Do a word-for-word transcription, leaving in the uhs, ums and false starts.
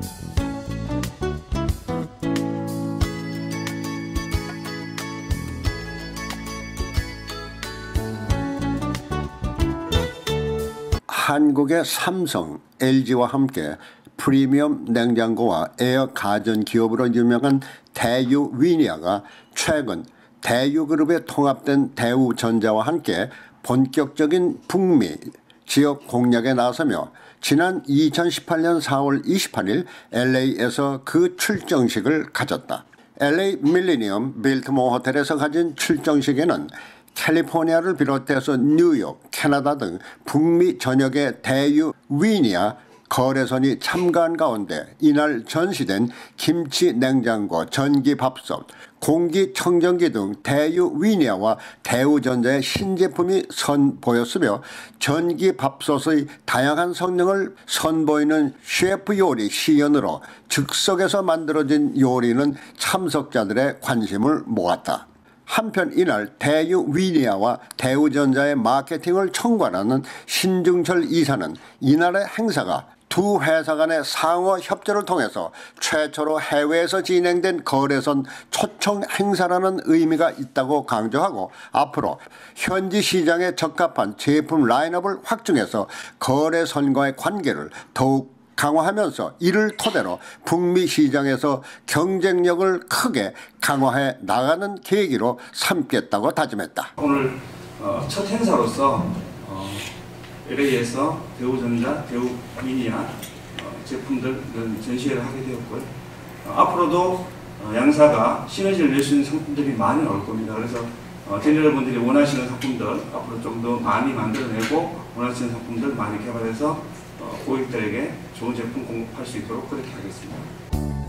한국의 삼성, 엘지와 함께 프리미엄 냉장고와 에어 가전 기업으로 유명한 대유위니아가 최근 대유그룹에 통합된 대우전자와 함께 본격적인 북미 지역 공략에 나서며 지난 이천십팔 년 사월 이십팔일 엘에이에서 그 출정식을 가졌다. 엘에이 밀레니엄 빌트모어 호텔에서 가진 출정식에는 캘리포니아를 비롯해서 뉴욕, 캐나다 등 북미 전역의 대유위니아 거래선이 참가한 가운데 이날 전시된 김치 냉장고, 전기밥솥, 공기청정기 등 대유위니아와 대우전자의 신제품이 선보였으며 전기밥솥의 다양한 성능을 선보이는 셰프 요리 시연으로 즉석에서 만들어진 요리는 참석자들의 관심을 모았다. 한편 이날 대유위니아와 대우전자의 마케팅을 총괄하는 신중철 이사는 이날의 행사가 두 회사 간의 상호 협조를 통해서 최초로 해외에서 진행된 거래선 초청 행사라는 의미가 있다고 강조하고 앞으로 현지 시장에 적합한 제품 라인업을 확충해서 거래선과의 관계를 더욱 강화하면서 이를 토대로 북미 시장에서 경쟁력을 크게 강화해 나가는 계기로 삼겠다고 다짐했다. 오늘 어, 첫 행사로서 어, 엘에이에서 대우전자, 대우위니아 어, 제품들 전시회를 하게 되었고요. 어, 앞으로도 어, 양사가 시너지를 낼 수 있는 상품들이 많이 나올 겁니다. 그래서 어, 여러분들이 원하시는 상품들 앞으로 좀 더 많이 만들어내고 원하시는 상품들 많이 개발해서 어, 고객들에게 좋은 제품 공급할 수 있도록 그렇게 하겠습니다.